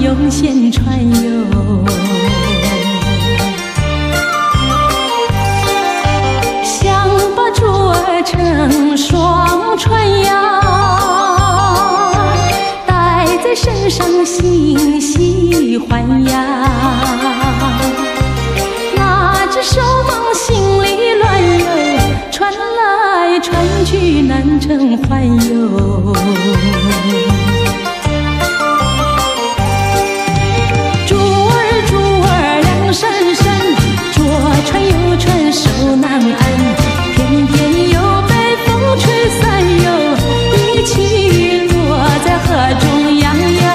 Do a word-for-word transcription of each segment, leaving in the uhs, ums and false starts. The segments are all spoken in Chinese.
悠闲船游。想把珠儿成双船呀，带在身上心喜欢呀。拿着手忙心里乱游，船来船去难成环游。珠儿珠儿两闪闪，左船右船手难安，偏偏又被风吹散游，一起落在河中央央。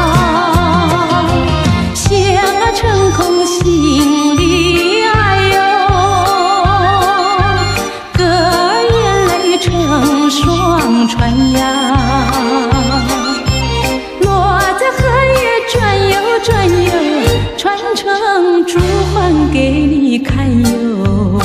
险儿成空心里哀哟，歌儿眼泪成双船呀。落在河也转悠转悠，船成珠还给你看哟。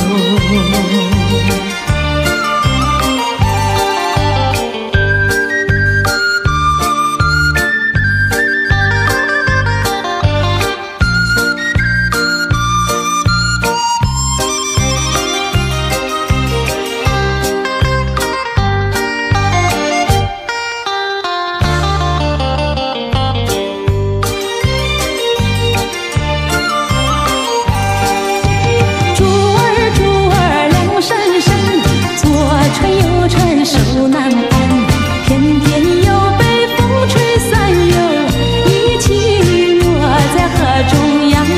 手难安，偏偏又被风吹散游，一起落在河中央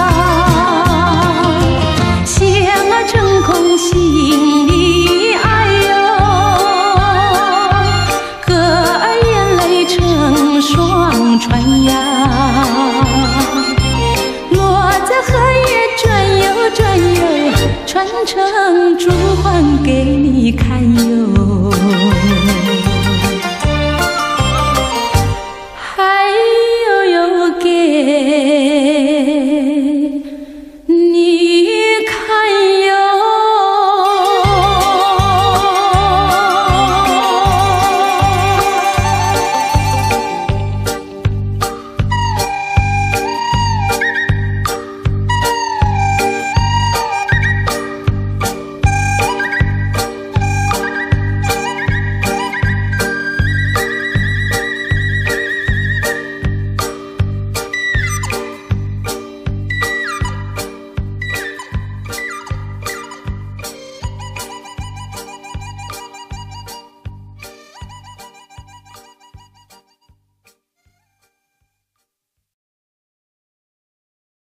央。险儿成空心里哀哟，歌儿眼泪成双船呀。落在河也转悠转悠，船成珠还给你看哟。